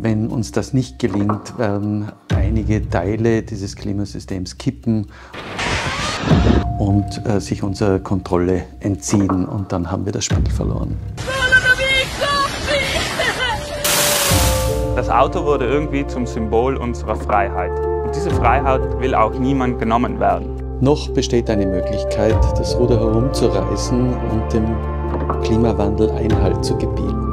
Wenn uns das nicht gelingt, werden einige Teile dieses Klimasystems kippen und sich unserer Kontrolle entziehen. Und dann haben wir das Spiel verloren. Das Auto wurde irgendwie zum Symbol unserer Freiheit. Und diese Freiheit will auch niemand genommen werden. Noch besteht eine Möglichkeit, das Ruder herumzureißen und dem Klimawandel Einhalt zu gebieten.